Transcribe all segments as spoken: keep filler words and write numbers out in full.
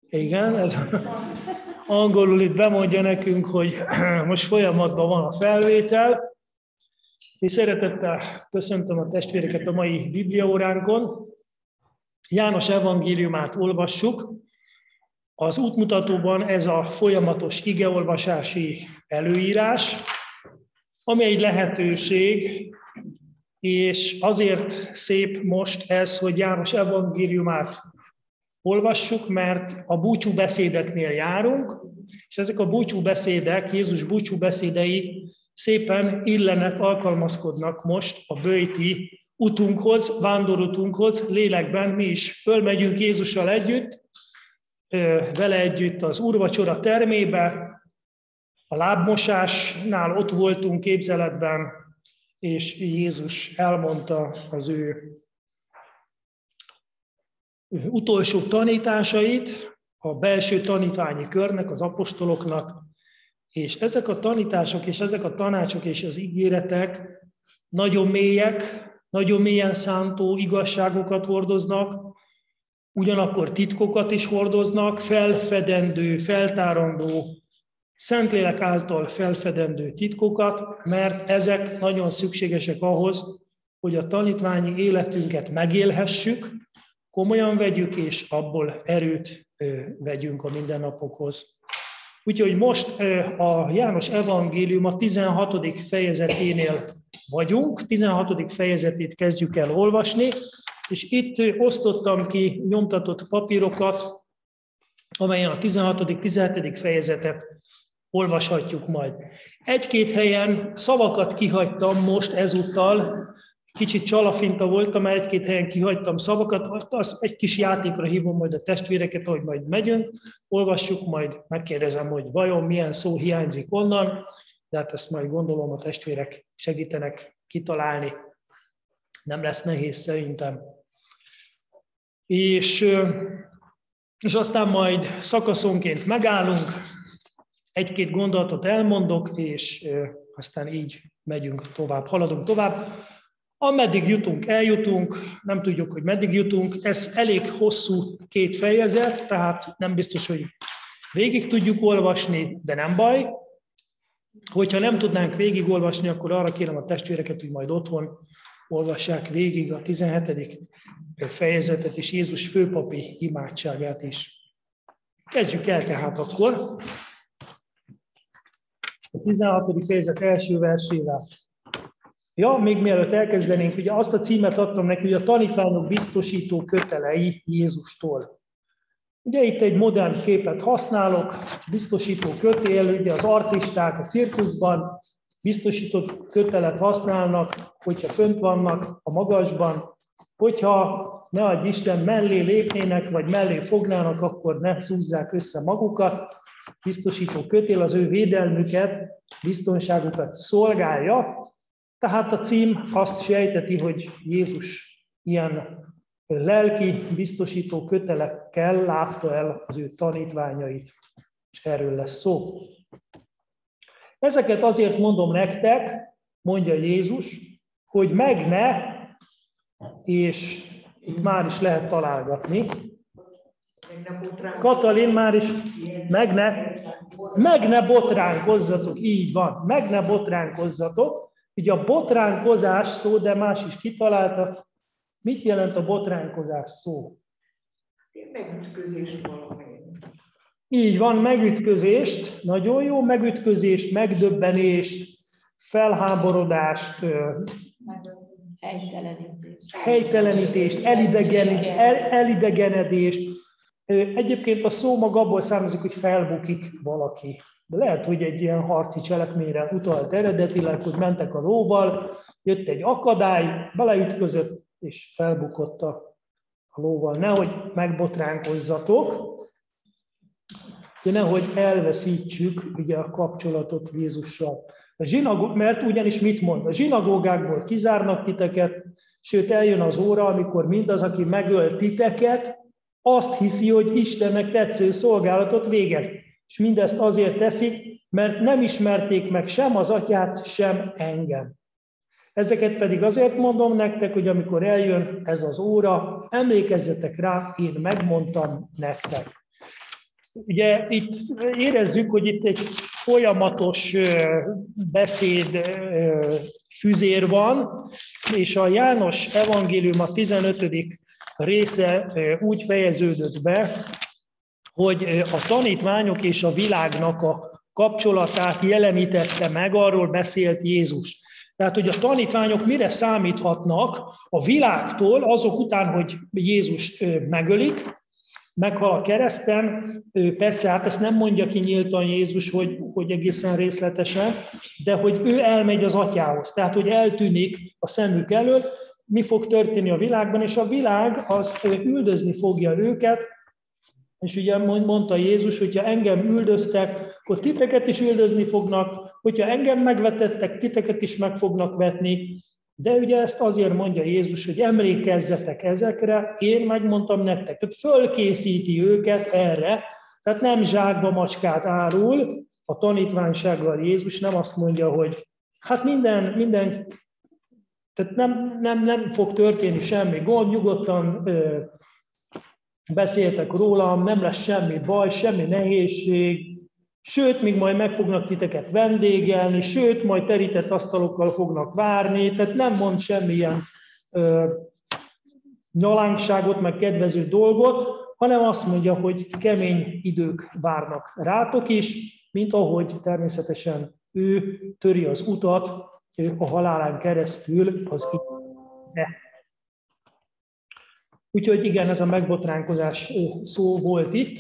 Igen, ez angolul itt bemondja nekünk, hogy most folyamatban van a felvétel. És szeretettel köszöntöm a testvéreket a mai bibliaóránkon. János evangéliumát olvassuk. Az útmutatóban ez a folyamatos igeolvasási előírás, ami egy lehetőség, és azért szép most ez, hogy János evangéliumát olvassuk, mert a búcsúbeszédeknél járunk, és ezek a búcsúbeszédek, Jézus búcsúbeszédei szépen illenek, alkalmazkodnak most a böjti utunkhoz, vándorútunkhoz, lélekben mi is fölmegyünk Jézussal együtt, vele együtt az úrvacsora termébe, a lábmosásnál ott voltunk képzeletben, és Jézus elmondta az ő utolsó tanításait a belső tanítványi körnek, az apostoloknak, és ezek a tanítások, és ezek a tanácsok és az ígéretek nagyon mélyek, nagyon mélyen szántó igazságokat hordoznak, ugyanakkor titkokat is hordoznak, felfedendő, feltárandó, Szentlélek által felfedendő titkokat, mert ezek nagyon szükségesek ahhoz, hogy a tanítványi életünket megélhessük, komolyan vegyük, és abból erőt vegyünk a mindennapokhoz. Úgyhogy most a János evangélium a tizenhatodik fejezeténél vagyunk, tizenhatodik fejezetét kezdjük el olvasni, és itt osztottam ki nyomtatott papírokat, amelyen a tizenhatodik tizenhetedik fejezetet olvashatjuk majd. Egy-két helyen szavakat kihagytam most ezúttal, kicsit csalafinta voltam, mert egy-két helyen kihagytam szavakat, az egy kis játékra hívom majd a testvéreket, ahogy majd megyünk, olvassuk, majd megkérdezem, hogy vajon milyen szó hiányzik onnan, de hát ezt majd gondolom a testvérek segítenek kitalálni. Nem lesz nehéz szerintem. És, és aztán majd szakaszonként megállunk, egy-két gondolatot elmondok, és aztán így megyünk tovább, haladunk tovább. Ameddig jutunk, eljutunk, nem tudjuk, hogy meddig jutunk, ez elég hosszú két fejezet, tehát nem biztos, hogy végig tudjuk olvasni, de nem baj. Hogyha nem tudnánk végigolvasni, akkor arra kérem a testvéreket, hogy majd otthon olvassák végig a tizenhetedik fejezetet és Jézus főpapi imádságát is. Kezdjük el tehát akkor. A tizenhatodik fejezet első versével. Ja, még mielőtt elkezdenénk, ugye azt a címet adtam neki, hogy a tanítványok biztosító kötelei Jézustól. Ugye itt egy modern képet használok, biztosító kötél, ugye az artisták a cirkuszban biztosított kötelet használnak, hogyha fönt vannak a magasban, hogyha ne adj Isten mellé lépnének, vagy mellé fognának, akkor ne szúzzák össze magukat. Biztosító kötél az ő védelmüket, biztonságukat szolgálja. Tehát a cím azt sejteti, hogy Jézus ilyen lelki biztosító kötelekkel látta el az ő tanítványait, és erről lesz szó. Ezeket azért mondom nektek, mondja Jézus, hogy meg ne, és itt már is lehet találgatni. Katalin már is, meg ne, meg ne botránkozzatok, így van, meg ne botránkozzatok. Ugye a botránkozás szó, de más is kitalálta. Mit jelent a botránkozás szó? Megütközést valami. Így van, megütközést, nagyon jó, megütközést, megdöbbenést, felháborodást, helytelenítést, helytelenítést, elidegen, el, elidegenedést. Egyébként a szó maga abból származik, hogy felbukik valaki. De lehet, hogy egy ilyen harci cselekményre utalt eredetileg, hogy mentek a lóval, jött egy akadály, beleütközött, és felbukott a lóval. Nehogy megbotránkozzatok, de nehogy elveszítsük ugye, a kapcsolatot Jézussal. A zsinagó... Mert ugyanis mit mond? A zsinagógákból kizárnak titeket, sőt eljön az óra, amikor mindaz, aki megöl titeket, azt hiszi, hogy Istennek tetsző szolgálatot végez. És mindezt azért teszik, mert nem ismerték meg sem az atyát, sem engem. Ezeket pedig azért mondom nektek, hogy amikor eljön ez az óra, emlékezzetek rá, én megmondtam nektek. ugye itt érezzük, hogy itt egy folyamatos beszéd füzér van, és a János evangélium a tizenötödik része úgy fejeződött be, hogy a tanítványok és a világnak a kapcsolatát jelenítette meg, arról beszélt Jézus. Tehát, hogy a tanítványok mire számíthatnak a világtól, azok után, hogy Jézus megölik, meghal a kereszten, persze hát ezt nem mondja ki nyíltan Jézus, hogy, hogy egészen részletesen, de hogy ő elmegy az atyához, tehát hogy eltűnik a szemük elől, mi fog történni a világban, és a világ az üldözni fogja őket, és ugye mondta Jézus, hogyha engem üldöztek, akkor titeket is üldözni fognak, hogyha engem megvetettek, titeket is meg fognak vetni. De ugye ezt azért mondja Jézus, hogy emlékezzetek ezekre, én megmondtam nektek. Tehát fölkészíti őket erre, tehát nem zsákba macskát árul a tanítványsággal Jézus, nem azt mondja, hogy hát minden, minden tehát nem, nem, nem fog történni semmi gond, nyugodtan ö, beszéltek rólam, nem lesz semmi baj, semmi nehézség, sőt, még majd meg fognak titeket vendégelni, sőt, majd terített asztalokkal fognak várni, tehát nem mond semmilyen ö, nyalánkságot, meg kedvező dolgot, hanem azt mondja, hogy kemény idők várnak rátok is, mint ahogy természetesen ő töri az utat a halálán keresztül az időbe. Úgyhogy igen, ez a megbotránkozás szó volt itt.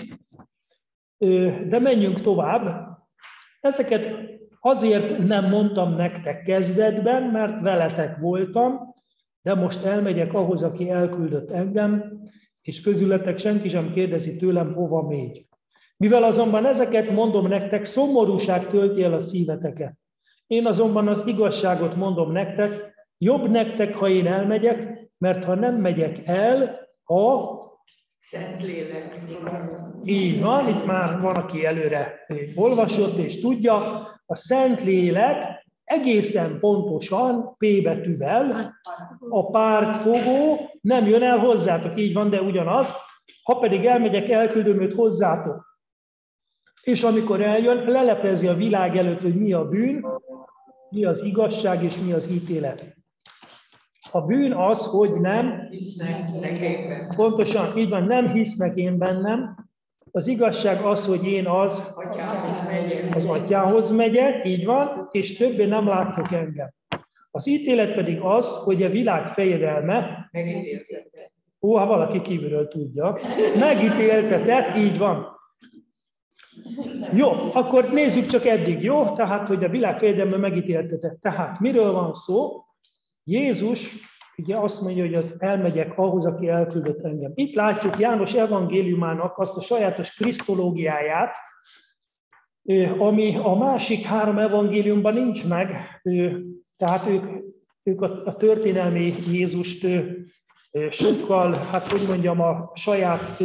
De menjünk tovább. Ezeket azért nem mondtam nektek kezdetben, mert veletek voltam, de most elmegyek ahhoz, aki elküldött engem, és közületek senki sem kérdezi tőlem, hova megy. Mivel azonban ezeket mondom nektek, szomorúság tölti el a szíveteket. Én azonban az igazságot mondom nektek, jobb nektek, ha én elmegyek, mert ha nem megyek el, a Szentlélek. Így van, itt már van, aki előre olvasott és tudja, a Szentlélek egészen pontosan P betűvel, a pártfogó nem jön el hozzátok, így van, de ugyanaz, ha pedig elmegyek, elküldöm őt hozzátok. És amikor eljön, leleplezi a világ előtt, hogy mi a bűn, mi az igazság és mi az ítélet. A bűn az, hogy nem hisznek nekem. Pontosan, így van, nem hisznek én bennem. Az igazság az, hogy én az Atyához megyek. az atyához megyek, így van, és többé nem látnak engem. Az ítélet pedig az, hogy a világ fejedelme, Megítéltetett. ó, ha valaki kívülről tudja, megítéltetett, így van. Jó, akkor nézzük csak eddig, jó? Tehát, hogy a világ fejedelme megítéltetett. Tehát, miről van szó? Jézus ugye azt mondja, hogy az elmegyek ahhoz, aki elküldött engem. Itt látjuk János evangéliumának azt a sajátos krisztológiáját, ami a másik három evangéliumban nincs meg, tehát ők, ők a történelmi Jézust sokkal, hát hogy mondjam, a saját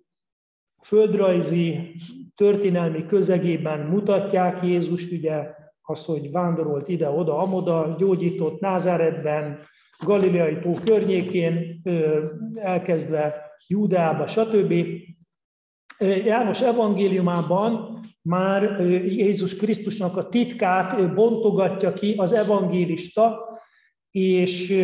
földrajzi, történelmi közegében mutatják Jézust, ugye az, hogy vándorolt ide-oda, amoda, gyógyított Názáretben, Galileai tó környékén, elkezdve Júdeába, stb. János evangéliumában már Jézus Krisztusnak a titkát bontogatja ki az evangélista, és,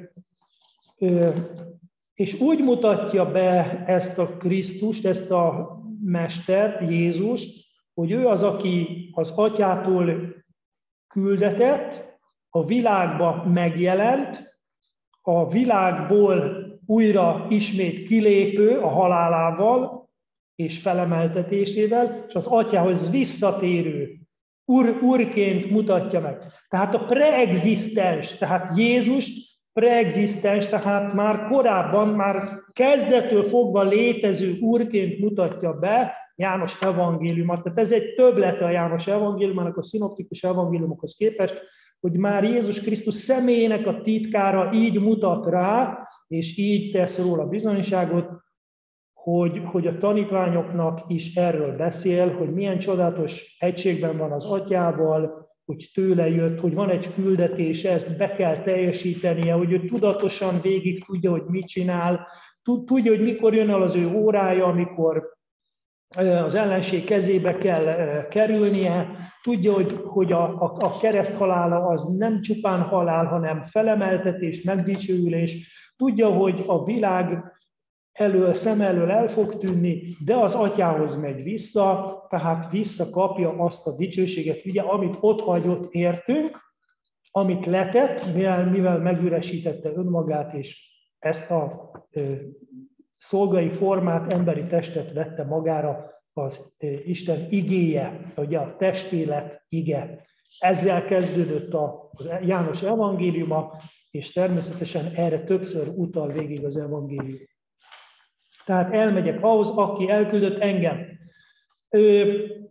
és úgy mutatja be ezt a Krisztust, ezt a mestert, Jézust, hogy ő az, aki az atyától küldetett, a világba megjelent, a világból újra ismét kilépő a halálával és felemeltetésével, és az atyához visszatérő úr, úrként mutatja meg. Tehát a preexisztens, tehát Jézus preexisztens, tehát már korábban, már kezdettől fogva létező úrként mutatja be János evangéliumot. Tehát ez egy többlete a János evangéliumának a szinoptikus evangéliumokhoz képest, hogy már Jézus Krisztus személyének a titkára így mutat rá, és így tesz róla bizonyságot, hogy, hogy a tanítványoknak is erről beszél, hogy milyen csodálatos egységben van az atyával, hogy tőle jött, hogy van egy küldetés, ezt be kell teljesítenie, hogy ő tudatosan végig tudja, hogy mit csinál, tudja, hogy mikor jön el az ő órája, amikor az ellenség kezébe kell kerülnie, tudja, hogy, hogy a, a, a kereszt halála az nem csupán halál, hanem felemeltetés, megdicsőülés, tudja, hogy a világ elől, szem elől el fog tűnni, de az atyához megy vissza, tehát visszakapja azt a dicsőséget, ugye, amit ott hagyott értünk, amit letett, mivel, mivel megüresítette önmagát, és ezt a ö, szolgai formát, emberi testet vette magára az ö, Isten igéje, ugye a testélet ige. Ezzel kezdődött a, az János evangéliuma, és természetesen erre többször utal végig az evangélium. Tehát elmegyek ahhoz, aki elküldött engem. Ö,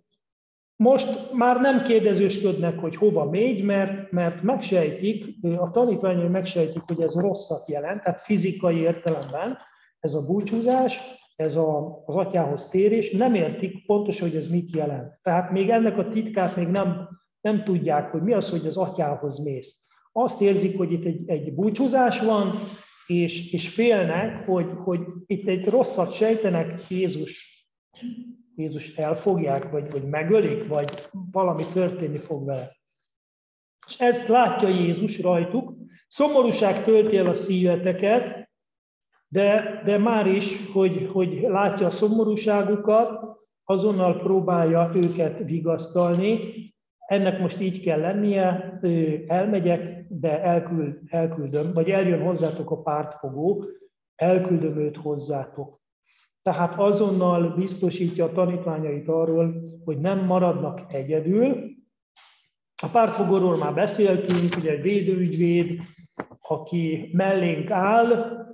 Most már nem kérdezősködnek, hogy hova megy, mert, mert megsejtik, a tanítványai megsejtik, hogy ez rosszat jelent, tehát fizikai értelemben ez a búcsúzás, ez a, az atyához térés, nem értik pontosan, hogy ez mit jelent. Tehát még ennek a titkát még nem, nem tudják, hogy mi az, hogy az atyához mész. Azt érzik, hogy itt egy, egy búcsúzás van, és, és félnek, hogy, hogy itt egy rosszat sejtenek, Jézus Jézus elfogják, vagy, vagy megölik, vagy valami történni fog vele. És ezt látja Jézus rajtuk. Szomorúság tölti el a szíveteket, de, de már is, hogy, hogy látja a szomorúságukat, azonnal próbálja őket vigasztalni. Ennek most így kell lennie, elmegyek, de elküld, elküldöm, vagy eljön hozzátok a pártfogó, elküldöm őt hozzátok. Tehát azonnal biztosítja a tanítványait arról, hogy nem maradnak egyedül. A pártfogóról már beszéltünk, ugye egy védőügyvéd, aki mellénk áll,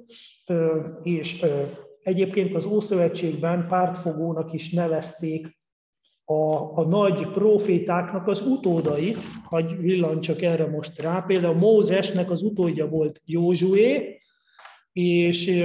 és egyébként az Ószövetségben pártfogónak is nevezték a, a nagy profétáknak az utódait, hagy villancsak erre most rá. Például Mózesnek az utódja volt Józsué, és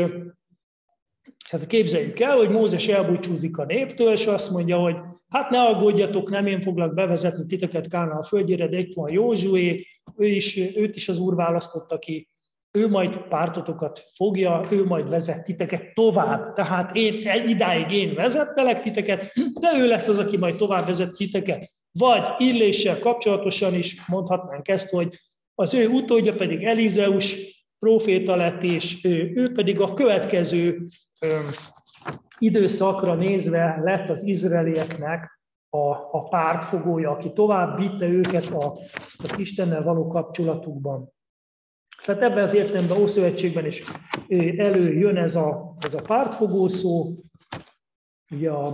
hát képzeljük el, hogy Mózes elbúcsúzik a néptől, és azt mondja, hogy hát ne aggódjatok, nem én foglak bevezetni titeket Kánaán földjére, de itt van Józsué, ő is, őt is az Úr választotta ki, ő majd pártotokat fogja, ő majd vezet titeket tovább. Tehát én, idáig én vezettelek titeket, de ő lesz az, aki majd tovább vezet titeket. Vagy illéssel kapcsolatosan is mondhatnánk ezt, hogy az ő utódja pedig Elizeus próféta lett, és ő, ő pedig a következő ö, időszakra nézve lett az izraelieknek a, a pártfogója, aki tovább vitte őket a, az Istennel való kapcsolatukban. Tehát ebben az értelemben Ószövetségben is előjön ez a, ez a pártfogó szó, ugye a,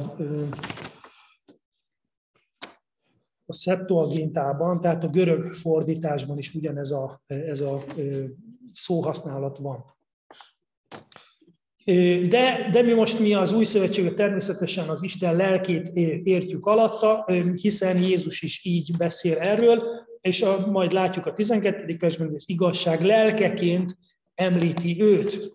a Septuagintában, tehát a görög fordításban is ugyanez a, ez a szóhasználat van. De, de mi most mi az új szövetséget természetesen az Isten lelkét értjük alatta, hiszen Jézus is így beszél erről, és a, majd látjuk a tizenkettedik versben, hogy az igazság lelkeként említi őt.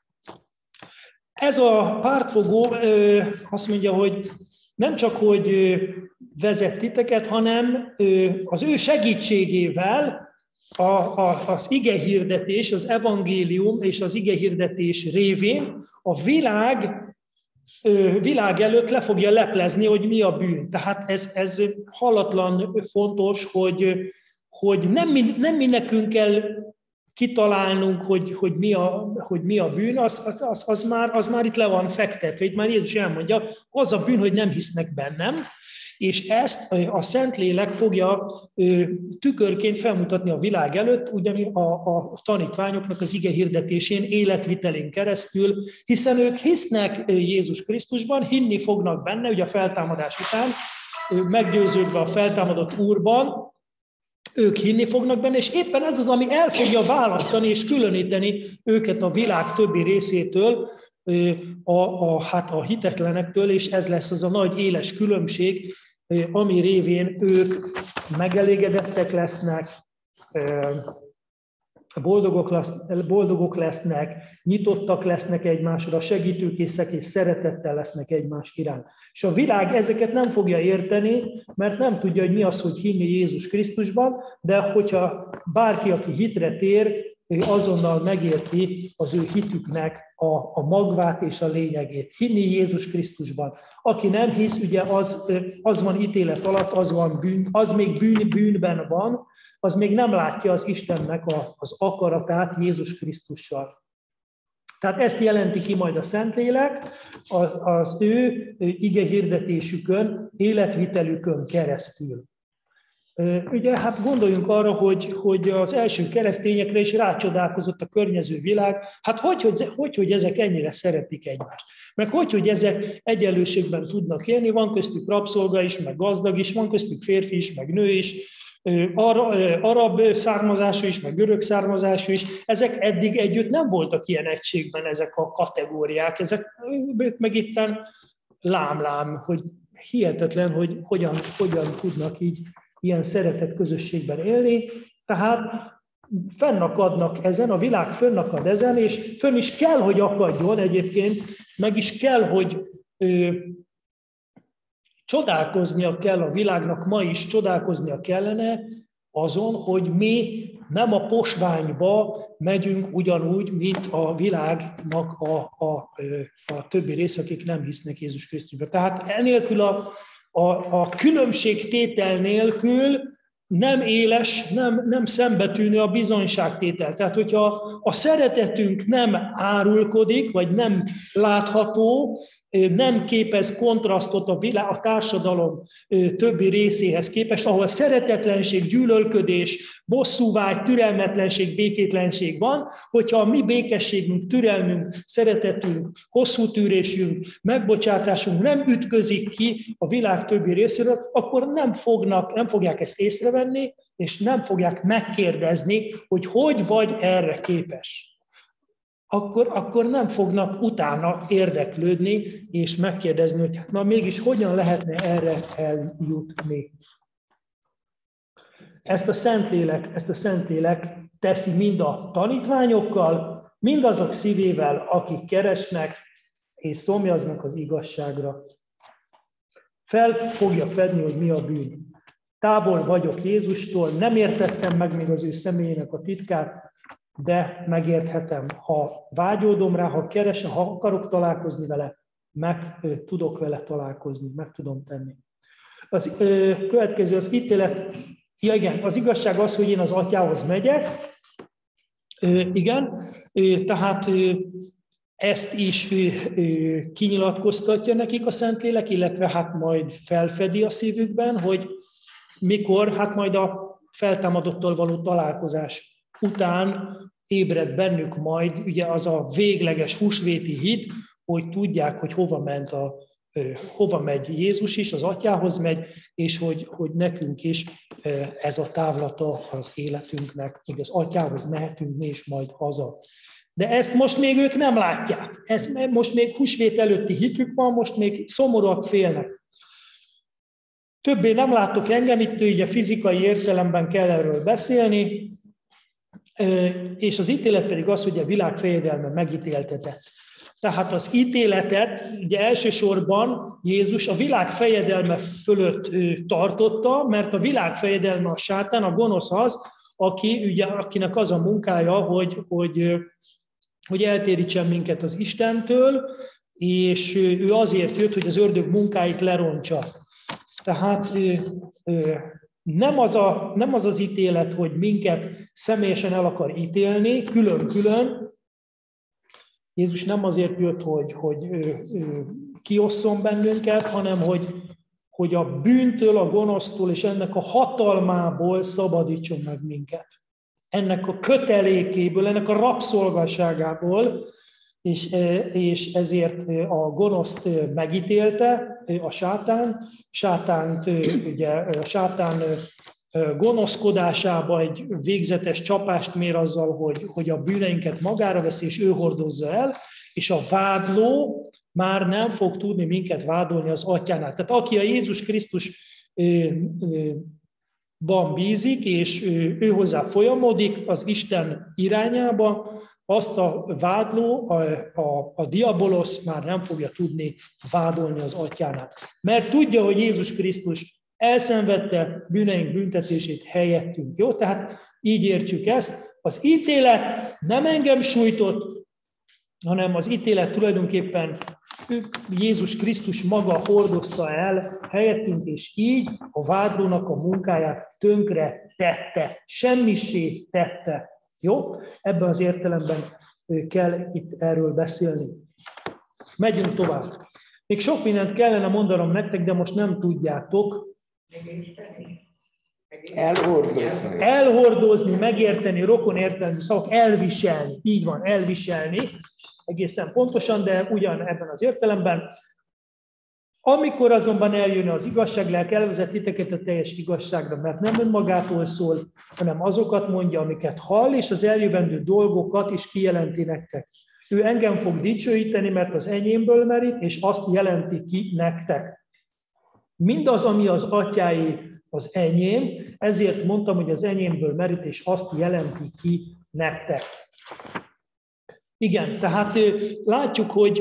Ez a pártfogó azt mondja, hogy nem csak, hogy vezet titeket, hanem az ő segítségével a, a, az igehirdetés, az evangélium és az igehirdetés révén a világ, világ előtt le fogja leplezni, hogy mi a bűn. Tehát ez, ez hallatlan fontos, hogy, hogy nem, mi, nem mi nekünk kell kitalálnunk, hogy, hogy, mi, a, hogy mi a bűn, az, az, az, az, már, az már itt le van fektetve. Itt már Jézus elmondja, az a bűn, hogy nem hisznek bennem, és ezt a Szentlélek fogja tükörként felmutatni a világ előtt, ugyanis a, a tanítványoknak az ige hirdetésén, életvitelén keresztül, hiszen ők hisznek Jézus Krisztusban, hinni fognak benne, ugye a feltámadás után, meggyőződve a feltámadott Úrban, ők hinni fognak benne, és éppen ez az, ami el fogja választani és különíteni őket a világ többi részétől, a, a, hát a hitetlenektől, és ez lesz az a nagy éles különbség, ami révén ők megelégedettek lesznek, boldogok, lesz, boldogok lesznek, nyitottak lesznek egymásra, segítőkészek és szeretettel lesznek egymás iránt. És a világ ezeket nem fogja érteni, mert nem tudja, hogy mi az, hogy hinni Jézus Krisztusban, de hogyha bárki, aki hitre tér, azonnal megérti az ő hitüknek a, a magvát és a lényegét. Hinni Jézus Krisztusban. Aki nem hisz, ugye az, az van ítélet alatt, az, van bűn, az még bűn, bűnben van, az még nem látja az Istennek a, az akaratát Jézus Krisztussal. Tehát ezt jelenti ki majd a Szentlélek az ő igehirdetésükön, életvitelükön keresztül. Ugye, hát gondoljunk arra, hogy, hogy az első keresztényekre is rácsodálkozott a környező világ. Hát hogy, hogy, hogy, hogy ezek ennyire szeretik egymást? Meg hogy, hogy ezek egyenlőségben tudnak élni, van köztük rabszolga is, meg gazdag is, van köztük férfi is, meg nő is, arab származású is, meg görög származású is. Ezek eddig együtt nem voltak ilyen egységben, ezek a kategóriák. Ezek meg itten lám-lám, hogy hihetetlen, hogy hogyan, hogyan tudnak így ilyen szeretett közösségben élni, tehát fennakadnak ezen, a világ fönnakad ezen, és fönn is kell, hogy akadjon egyébként, meg is kell, hogy ö, csodálkoznia kell a világnak, ma is csodálkoznia kellene azon, hogy mi nem a posványba megyünk ugyanúgy, mint a világnak a, a, a többi rész, akik nem hisznek Jézus Krisztusba. Tehát enélkül a A, a különbségtétel nélkül nem éles, nem, nem szembetűnő a bizonyságtétel. Tehát, hogyha a szeretetünk nem árulkodik, vagy nem látható, nem képez kontrasztot a, világ, a társadalom többi részéhez képest, ahol szeretetlenség, gyűlölködés, bosszúvágy, türelmetlenség, békétlenség van, hogyha a mi békességünk, türelmünk, szeretetünk, hosszú tűrésünk, megbocsátásunk nem ütközik ki a világ többi részéről, akkor nem, fognak, nem fogják ezt észrevenni, és nem fogják megkérdezni, hogy hogy vagy erre képes. Akkor, akkor nem fognak utána érdeklődni, és megkérdezni, hogy na mégis hogyan lehetne erre eljutni. Ezt a Szentlélek, ezt a Szentlélek teszi mind a tanítványokkal, mind azok szívével, akik keresnek és szomjaznak az igazságra. Fel fogja fedni, hogy mi a bűn. Távol vagyok Jézustól, nem értettem meg még az ő személyének a titkát, de megérthetem. Ha vágyódom rá, ha keresem, ha akarok találkozni vele, meg tudok vele találkozni, meg tudom tenni. Az ö, következő az ítélet. Ja, igen, az igazság az, hogy én az Atyához megyek. Ö, igen, ö, tehát ö, ezt is ö, ö, kinyilatkoztatja nekik a Szentlélek, illetve hát majd felfedi a szívükben, hogy mikor, hát majd a feltámadottal való találkozás után ébred bennük majd ugye az a végleges húsvéti hit, hogy tudják, hogy hova ment a, hova megy Jézus is, az Atyához megy, és hogy, hogy nekünk is ez a távlata az életünknek, hogy az Atyához mehetünk mi is majd haza. De ezt most még ők nem látják. Ezt most még húsvét előtti hitük van, most még szomorúak, félnek. Többé nem láttok engem, itt ugye fizikai értelemben kell erről beszélni, és az ítélet pedig az, hogy a világ fejedelme megítéltetett. Tehát az ítéletet ugye elsősorban Jézus a világ fejedelme fölött tartotta, mert a világ fejedelme a sátán, a gonosz az, aki, ugye, akinek az a munkája, hogy, hogy, hogy eltérítsen minket az Istentől, és ő azért jött, hogy az ördög munkáit lerontsa. Tehát nem az, a, nem az az ítélet, hogy minket személyesen el akar ítélni, külön-külön. Jézus nem azért jött, hogy, hogy ő, ő kiosszon bennünket, hanem hogy, hogy a bűntől, a gonosztól és ennek a hatalmából szabadítson meg minket. Ennek a kötelékéből, ennek a rabszolgaságából, és, és ezért a gonoszt megítélte a sátán. Sátánt, ugye, a sátán gonoszkodásába egy végzetes csapást mér azzal, hogy, hogy a bűneinket magára veszi, és ő hordozza el, és a vádló már nem fog tudni minket vádolni az Atyánál. Tehát aki a Jézus Krisztusban bízik, és ő hozzá folyamodik az Isten irányába, azt a vádló, a, a, a diabolosz már nem fogja tudni vádolni az Atyánál. Mert tudja, hogy Jézus Krisztus elszenvedte bűneink büntetését helyettünk. Jó? Tehát így értsük ezt. Az ítélet nem engem sújtott, hanem az ítélet tulajdonképpen Jézus Krisztus maga hordozta el helyettünk, és így a vádlónak a munkáját tönkre tette, semmisé tette. Jó? Ebben az értelemben kell itt erről beszélni. Megyünk tovább. Még sok mindent kellene mondanom nektek, de most nem tudjátok. Elhordozni. Elhordozni, megérteni, rokon értelmű szavak, elviselni. Így van, elviselni. Egészen pontosan, de ugyan ebben az értelemben. Amikor azonban eljön az igazság, lelk elvezet titeket a teljes igazságra, mert nem önmagától szól, hanem azokat mondja, amiket hall, és az eljövendő dolgokat is kijelenti nektek. Ő engem fog dicsőíteni, mert az enyémből merít, és azt jelenti ki nektek. Mindaz, ami az atyáé, az enyém, ezért mondtam, hogy az enyémből merít, és azt jelenti ki nektek. Igen, tehát látjuk, hogy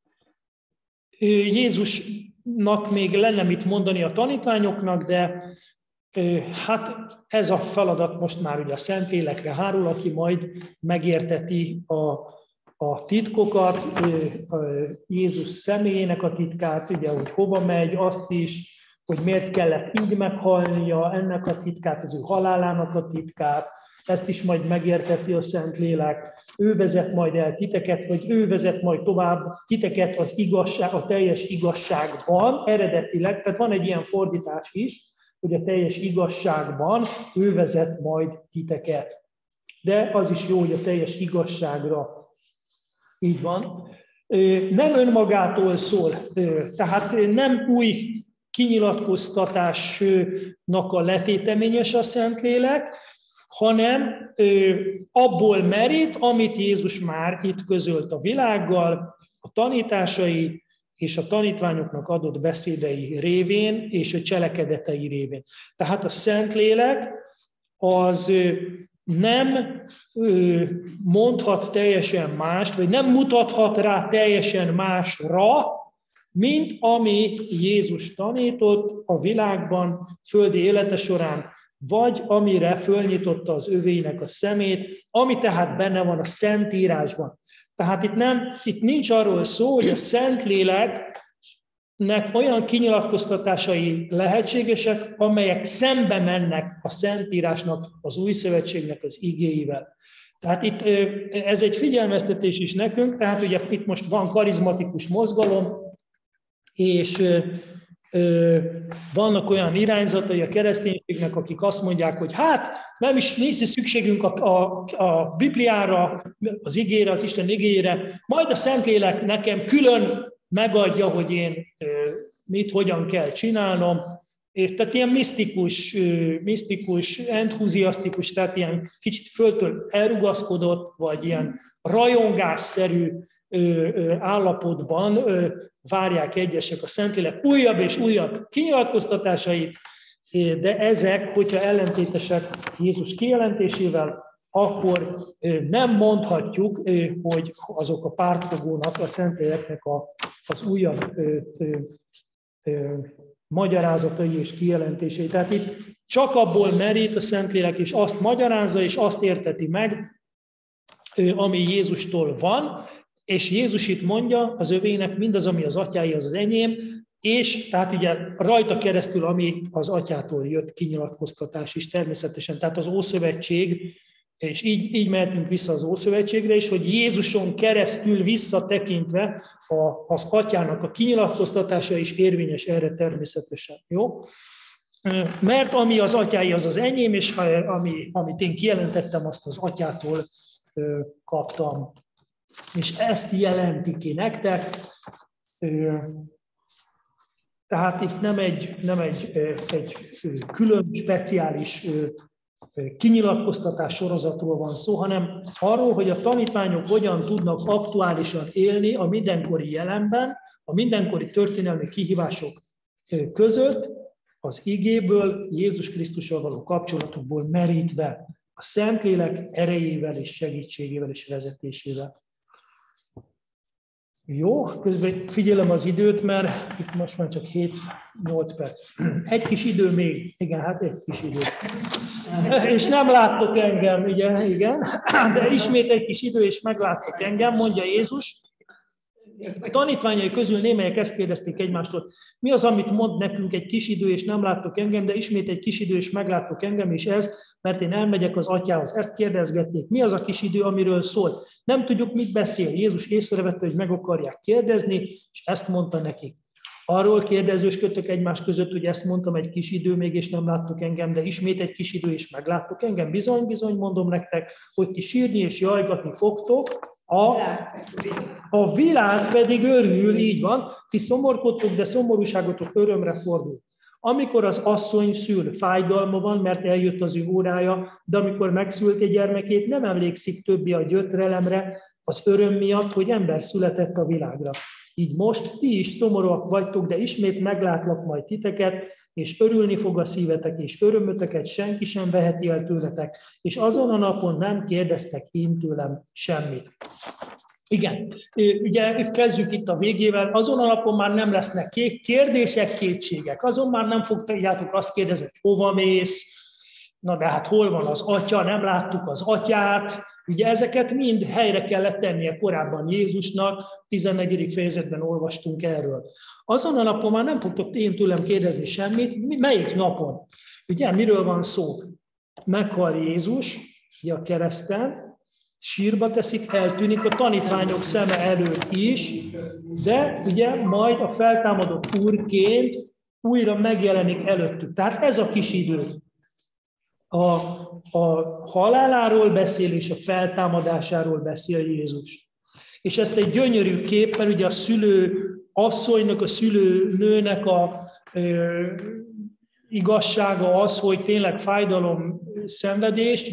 Jézusnak még lenne mit mondani a tanítványoknak, de hát ez a feladat most már ugye a Szentlélekre hárul, aki majd megérteti a, a titkokat, Jézus személyének a titkát, ugye, hogy hova megy, azt is, hogy miért kellett így meghalnia, ennek a titkát, az ő halálának a titkát, ezt is majd megérteti a Szentlélek. Ő vezet majd el titeket, vagy ő vezet majd tovább titeket az igazság, a teljes igazságban, eredetileg, tehát van egy ilyen fordítás is, hogy a teljes igazságban ő vezet majd titeket. De az is jó, hogy a teljes igazságra így van. Nem önmagától szól, tehát nem új kinyilatkoztatásnak a letéteményes a Szentlélek, hanem ö, abból merít, amit Jézus már itt közölt a világgal, a tanításai és a tanítványoknak adott beszédei révén és a cselekedetei révén. Tehát a Szentlélek az ö, nem ö, mondhat teljesen mást, vagy nem mutathat rá teljesen másra, mint amit Jézus tanított a világban, földi élete során, vagy amire fölnyitotta az övéinek a szemét, ami tehát benne van a Szentírásban. Tehát itt, nem, itt nincs arról szó, hogy a Szentléleknek olyan kinyilatkoztatásai lehetségesek, amelyek szembe mennek a Szentírásnak, az Új Szövetségnek az igéivel. Tehát itt ez egy figyelmeztetés is nekünk, tehát ugye itt most van karizmatikus mozgalom, és vannak olyan irányzatai a kereszténységnek, akik azt mondják, hogy hát nem is nincs szükségünk a, a, a Bibliára, az igére, az Isten igére, majd a Szentlélek nekem külön megadja, hogy én mit, hogyan kell csinálnom. És tehát ilyen misztikus, misztikus, entuziasztikus, tehát ilyen kicsit föltől elrugaszkodott, vagy ilyen rajongásszerű állapotban várják egyesek a Szentlélek újabb és újabb kinyilatkoztatásait, de ezek, hogyha ellentétesek Jézus kijelentésével, akkor nem mondhatjuk, hogy azok a pártfogónak, a Szentléleknek a, az újabb ö, ö, ö, magyarázatai és kijelentései. Tehát itt csak abból merít a Szentlélek, és azt magyarázza, és azt érteti meg, ami Jézustól van, és Jézus itt mondja az övének, mindaz, ami az atyái, az az enyém, és tehát ugye rajta keresztül, ami az atyától jött kinyilatkoztatás is természetesen, tehát az Ószövetség, és így, így mehetünk vissza az Ószövetségre is, hogy Jézuson keresztül visszatekintve a, az atyának a kinyilatkoztatása is érvényes erre természetesen. Jó? Mert ami az atyái, az az enyém, és ami, amit én kijelentettem, azt az atyától kaptam. És ezt jelenti ki nektek. Tehát itt nem egy, nem egy, egy külön, speciális kinyilatkoztatás sorozatról van szó, hanem arról, hogy a tanítványok hogyan tudnak aktuálisan élni a mindenkori jelenben, a mindenkori történelmi kihívások között, az igéből, Jézus Krisztussal való kapcsolatukból merítve, a Szentlélek erejével és segítségével és vezetésével. Jó, közben figyelem az időt, mert itt most már csak hét-nyolc perc. Egy kis idő még. Igen, hát egy kis idő. És nem láttok engem, ugye? Igen. De ismét egy kis idő, és megláttok engem, mondja Jézus. A tanítványai közül némelyek ezt kérdezték egymástól, mi az, amit mond nekünk egy kis idő, és nem láttok engem, de ismét egy kis idő, és megláttok engem, és ez, mert én elmegyek az atyához. Ezt kérdezgették. Mi az a kis idő, amiről szólt? Nem tudjuk, mit beszél. Jézus észrevette, hogy meg akarják kérdezni, és ezt mondta nekik. Arról kérdezősködtök egymás között, hogy ezt mondtam, egy kis idő még, és nem láttok engem, de ismét egy kis idő, és megláttok engem. Bizony, bizony, mondom nektek, hogy ti sírni és jajgatni fogtok, A, a világ pedig örül, így van, ti szomorkodtok, de szomorúságotok örömre fordul. Amikor az asszony szül, fájdalma van, mert eljött az ő órája, de amikor megszülte gyermekét, nem emlékszik többé a gyötrelemre, az öröm miatt, hogy ember született a világra. Így most ti is szomorúak vagytok, de ismét meglátlak majd titeket, és örülni fog a szívetek, és örömöteket senki sem veheti el tőletek, és azon a napon nem kérdeztek én tőlem semmit. Igen, ugye kezdjük itt a végével, azon a napon már nem lesznek kérdések, kétségek, azon már nem fogjátok azt kérdezni, hogy hova mész, na de hát hol van az atya, nem láttuk az atyát, ugye ezeket mind helyre kellett tennie korábban Jézusnak, tizennegyedik fejezetben olvastunk erről. Azon a napon már nem fogtok én tőlem kérdezni semmit, melyik napon? Ugye miről van szó? Meghal Jézus, ugye a kereszten, sírba teszik, eltűnik a tanítványok szeme előtt is, de ugye majd a feltámadott úrként újra megjelenik előttük. Tehát ez a kis idő. A, a haláláról beszél, és a feltámadásáról beszél Jézus. És ezt egy gyönyörű kép, mert ugye a szülő asszonynak, a szülő nőnek a ö, igazsága az, hogy tényleg fájdalom, szenvedést,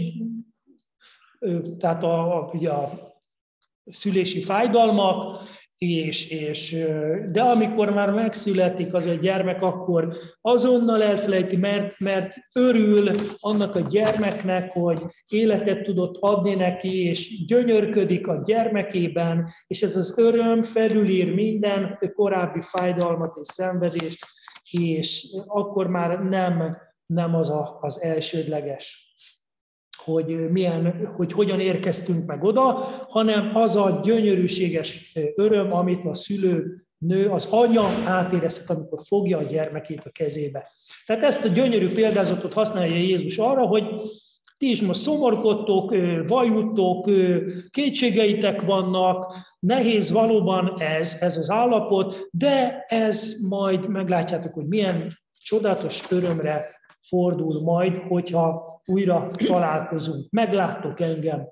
ö, tehát a, a, ugye a szülési fájdalmak, És, és, de amikor már megszületik az egy gyermek, akkor azonnal elfelejti, mert, mert örül annak a gyermeknek, hogy életet tudott adni neki, és gyönyörködik a gyermekében, és ez az öröm felülír minden korábbi fájdalmat és szenvedést, és akkor már nem, nem az a, az elsődleges, hogy, milyen, hogy hogyan érkeztünk meg oda, hanem az a gyönyörűséges öröm, amit a szülő nő, az anya átérezhet, amikor fogja a gyermekét a kezébe. Tehát ezt a gyönyörű példázatot használja Jézus arra, hogy ti is most szomorkodtok, vajudtok, kétségeitek vannak, nehéz valóban ez, ez az állapot, de ez majd meglátjátok, hogy milyen csodálatos örömre fordul majd, hogyha újra találkozunk. Megláttok engem.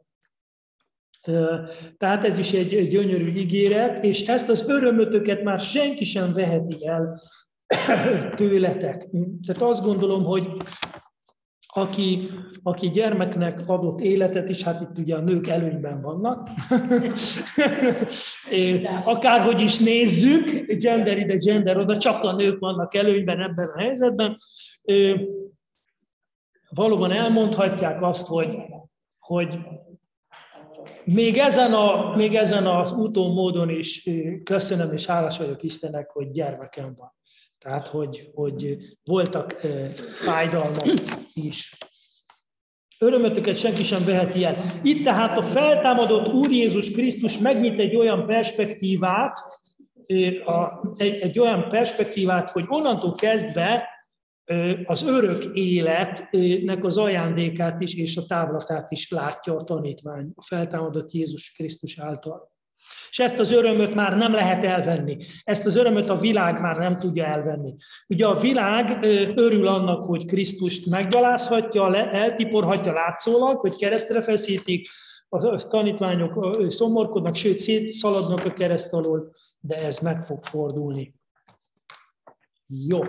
Tehát ez is egy gyönyörű ígéret, és ezt az örömötöket már senki sem veheti el tőletek. Tehát azt gondolom, hogy aki, aki gyermeknek adott életet is, hát itt ugye a nők előnyben vannak, akárhogy is nézzük, gender ide, gender oda, csak a nők vannak előnyben ebben a helyzetben, valóban elmondhatják azt, hogy, hogy még, ezen a, még ezen az úton, módon is köszönöm és hálás vagyok Istennek, hogy gyermekem van. Tehát, hogy, hogy voltak fájdalmak is. Örömötöket senki sem veheti el. Itt tehát a feltámadott Úr Jézus Krisztus megnyit egy olyan perspektívát, egy, egy olyan perspektívát, hogy onnantól kezdve az örök életnek az ajándékát is és a távlatát is látja a tanítvány, a feltámadott Jézus Krisztus által. És ezt az örömöt már nem lehet elvenni. Ezt az örömöt a világ már nem tudja elvenni. Ugye a világ örül annak, hogy Krisztust meggyalázhatja, eltiporhatja látszólag, hogy keresztre feszítik, a tanítványok szomorkodnak, sőt szétszaladnak a kereszt alól, de ez meg fog fordulni. Jó.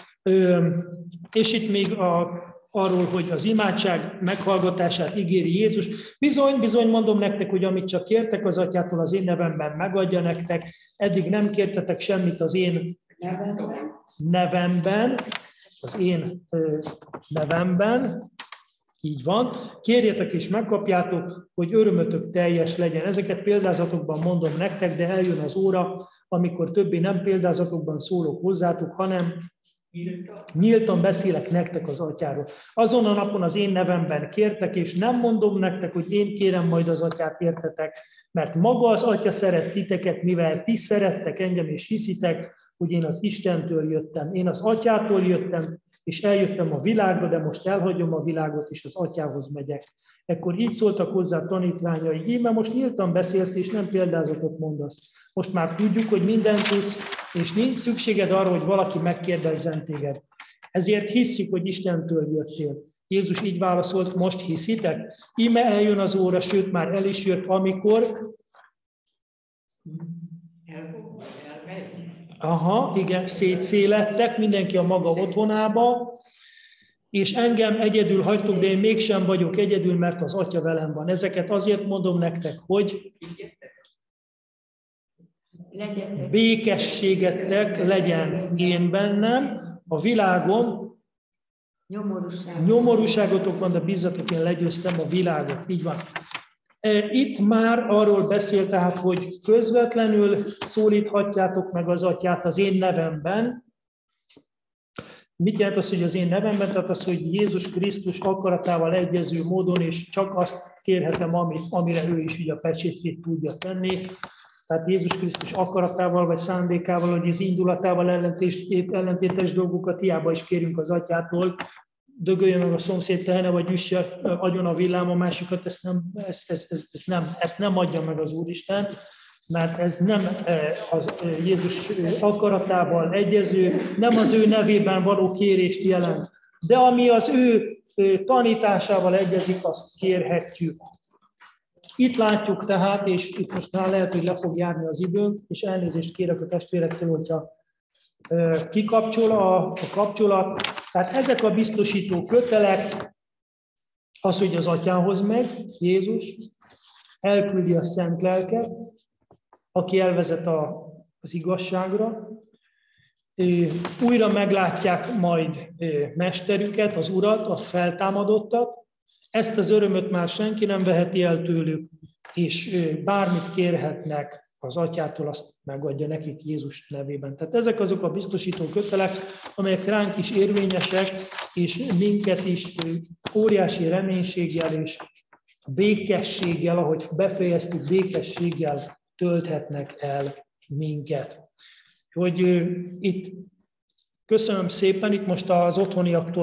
És itt még a, arról, hogy az imádság meghallgatását ígéri Jézus. Bizony, bizony mondom nektek, hogy amit csak kértek az atyától, az én nevemben megadja nektek. Eddig nem kértetek semmit az én nevemben, az én nevemben. Így van. Kérjetek és megkapjátok, hogy örömötök teljes legyen. Ezeket példázatokban mondom nektek, de eljön az óra, amikor többé nem példázatokban szólok hozzátok, hanem nyíltan beszélek nektek az Atyáról. Azon a napon az én nevemben kértek, és nem mondom nektek, hogy én kérem majd az Atyát, értetek, mert maga az Atya szeret titeket, mivel ti szerettek engem, és hiszitek, hogy én az Istentől jöttem. Én az Atyától jöttem, és eljöttem a világba, de most elhagyom a világot, és az Atyához megyek. Ekkor így szóltak hozzá tanítványai: íme most nyíltan beszélsz, és nem példázatot mondasz. Most már tudjuk, hogy mindent tudsz, és nincs szükséged arra, hogy valaki megkérdezzen téged. Ezért hisszük, hogy Istentől jöttél. Jézus így válaszolt: most hiszitek? Íme eljön az óra, sőt már el is jött, amikor... Aha, igen, szétszélettek, mindenki a maga otthonába, és engem egyedül hagytok, de én mégsem vagyok egyedül, mert az Atya velem van. Ezeket azért mondom nektek, hogy békességetek legyen én bennem, a világon Nyomorúság. nyomorúságotok van, de bízzatok, én legyőztem a világot. Így van. Itt már arról beszél, tehát, hogy közvetlenül szólíthatjátok meg az Atyát az én nevemben. Mit jelent az, hogy az én nevemben? Tehát az, hogy Jézus Krisztus akaratával egyező módon, és csak azt kérhetem, amit, amire ő is így a pecsétjét tudja tenni. Tehát Jézus Krisztus akaratával vagy szándékával, vagy az indulatával ellentétes dolgokat hiába is kérünk az Atyától. Dögöljön meg a szomszéd tehene, vagy üsse agyon a villám a másikat, ezt nem, ezt, ezt, ezt, ezt, nem, ezt nem adja meg az Úristen, mert ez nem az Jézus akaratával egyező, nem az ő nevében való kérést jelent. De ami az ő tanításával egyezik, azt kérhetjük. Itt látjuk tehát, és itt most már lehet, hogy le fog járni az időnk, és elnézést kérek a testvérektől, hogyha kikapcsol a, a kapcsolat. Tehát ezek a biztosító kötelek, az, hogy az Atyához megy, Jézus, elküldi a Szent Lelket, aki elvezet a, az igazságra, újra meglátják majd mesterüket, az Urat, a feltámadottat. Ezt az örömöt már senki nem veheti el tőlük, és bármit kérhetnek az Atyától, azt megadja nekik Jézus nevében. Tehát ezek azok a biztosító kötelek, amelyek ránk is érvényesek, és minket is óriási reménységgel és békességgel, ahogy befejeztük, békességgel tölthetnek el minket. Hogy itt köszönöm szépen, itt most az otthoniaktól